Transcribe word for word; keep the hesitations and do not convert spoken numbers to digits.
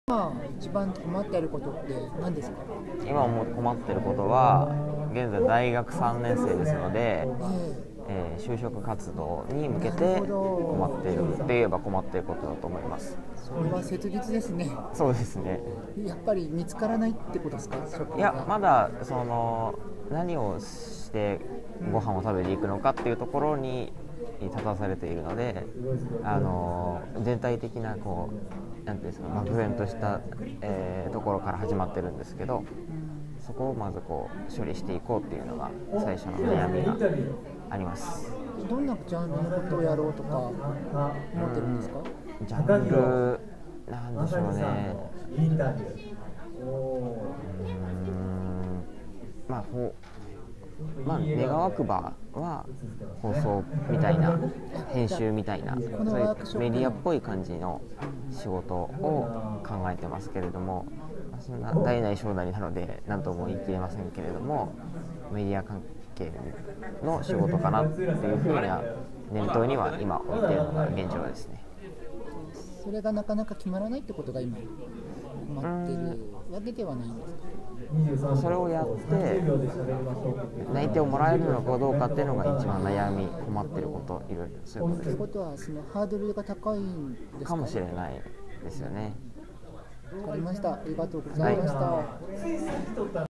今一番困っていることって何ですか？ 今も困っていることは、現在大学さんねん生ですので、 ええー就職活動に向けてなるほど困っているって言えば困っていることだと思います。 それは切実ですね。 そうですね。 やっぱり見つからないってことですか？職いや、まが。 だその何をしてご飯を食べに行くのかっていうところに立たされているので、あの全体的なこうなんていうんですか、漠然とした、えーところから始まってるんですけど、そこをまずこう処理していこうっていうのが最初の悩みがあります。 どんなジャンルのことをやろうとか思ってるんですか？ ジャンルなんでしょうね。うーんまあほまあ願わくばは放送みたいな、編集みたいな、そういうメディアっぽい感じの仕事を考えてますけれども、そんな大なり小なりなので何とも言い切れませんけれども、メディア関係の仕事かなっていうふうには念頭には今置いているのが現状ですね。 それがなかなか決まらないってことが今困ってるわけではないんですか？ それをやって内定をもらえるのかどうかっていうのが一番悩み困ってること、いろいろそういうことということはそのハードルが高いんですか？ かもしれないですよね。 わかりました。ありがとうございました。 はい。